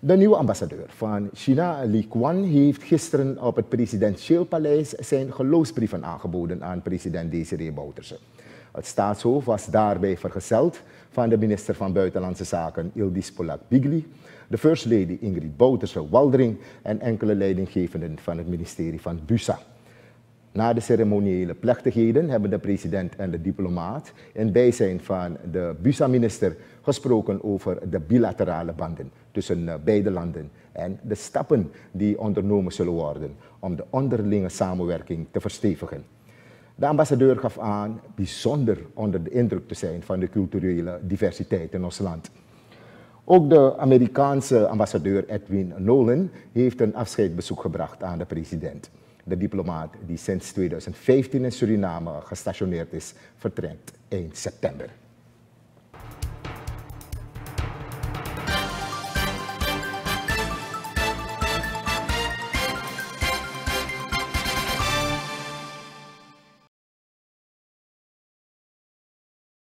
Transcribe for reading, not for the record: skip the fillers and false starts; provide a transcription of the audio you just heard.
De nieuwe ambassadeur van China, Li Quan, heeft gisteren op het presidentieel paleis zijn geloofsbrieven aangeboden aan president Desiree Bouterse. Het staatshoofd was daarbij vergezeld van de minister van Buitenlandse Zaken Yildiz Polak-Bigli, de First Lady Ingrid Bouterse-Waldering en enkele leidinggevenden van het ministerie van Busa. Na de ceremoniële plechtigheden hebben de president en de diplomaat in bijzijn van de Busa-minister gesproken over de bilaterale banden tussen beide landen en de stappen die ondernomen zullen worden om de onderlinge samenwerking te verstevigen. De ambassadeur gaf aan bijzonder onder de indruk te zijn van de culturele diversiteit in ons land. Ook de Amerikaanse ambassadeur Edwin Nolan heeft een afscheidsbezoek gebracht aan de president. De diplomaat die sinds 2015 in Suriname gestationeerd is, vertrekt eind september.